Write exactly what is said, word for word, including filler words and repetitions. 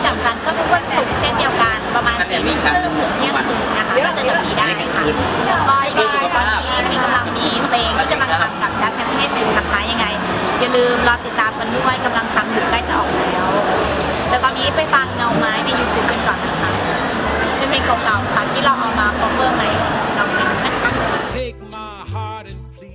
จับจันทร์ก็ทุกวันศุกร์เช่นเดียวกันประมาณสี่ทุ่มครึ่งถึงเที่ยงคืนนะคะก็จะดูได้ค่ะก็อีกตอนนี้มีกำลังมีเพลงที่กำลังทำกับจัสแคมเปญอยู่นะคะยังไงอย่าลืมรอติดตามกันด้วยกำลังทำอยู่ใกล้จะออกแล้วแต่ตอนนี้ไปฟังเงาไม้ใน ยูทูบ กันก่อนนะคะเป็นเพลงเก่าๆค่ะที่เราเอามา cover ใหม่